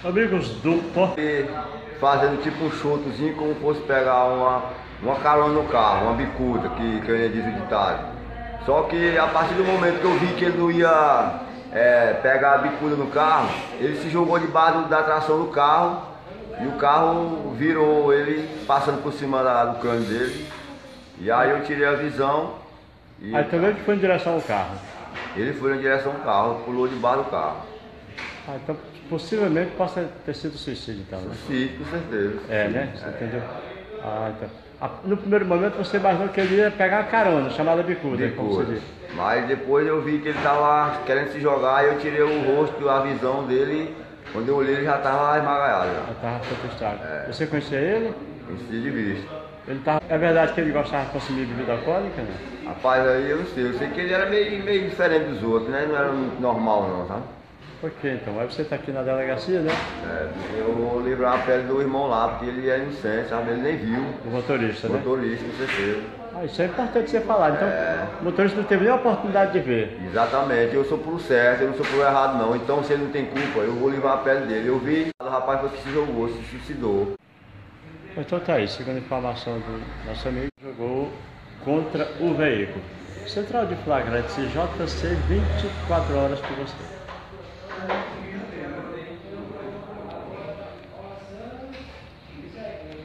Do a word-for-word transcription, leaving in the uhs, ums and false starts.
Amigos do Porto. E fazendo tipo um chutozinho como fosse pegar uma, uma carona no carro, uma bicuda, que, que eu ia dizer o ditado. Só que a partir do momento que eu vi que ele não ia é, pegar a bicuda no carro, ele se jogou debaixo da tração do carro e o carro virou ele passando por cima da, do cano dele. E aí eu tirei a visão. E Aí também foi em direção ao carro. ele foi na direção do carro, pulou debaixo do carro. Ah, então possivelmente possa ter sido suicídio então, né? Sim, com certeza. É, né? Você entendeu? Ah, então. Ah, no primeiro momento você imaginou que ele ia pegar a carona, chamada bicuda, como se Bicuda. diz. Mas depois eu vi que ele estava querendo se jogar e eu tirei o rosto, a visão dele. Quando eu olhei ele já estava esmagalhado. Ah, estava sequestrado. Você conhecia ele? Conheci de vista. Ele tava... É verdade que ele gostava de consumir bebida alcoólica, né? Rapaz, aí eu não sei. Eu sei que ele era meio, meio diferente dos outros, né? Não era muito normal não, sabe? Por que então? Aí você está aqui na delegacia, né? É, eu vou livrar a pele do irmão lá, porque ele é inocente, sabe? Ele nem viu. O motorista, O né? motorista, com certeza. Ah, isso é importante você falar. Então, É. o motorista não teve nem a oportunidade de ver. Exatamente, eu sou pro certo, eu não sou pro errado não. Então se ele não tem culpa, eu vou livrar a pele dele. Eu vi, o rapaz foi que se jogou, se suicidou. Então tá aí, segundo a informação do nosso amigo, jogou contra o veículo. Central de Flagrantes J C, vinte e quatro horas por você.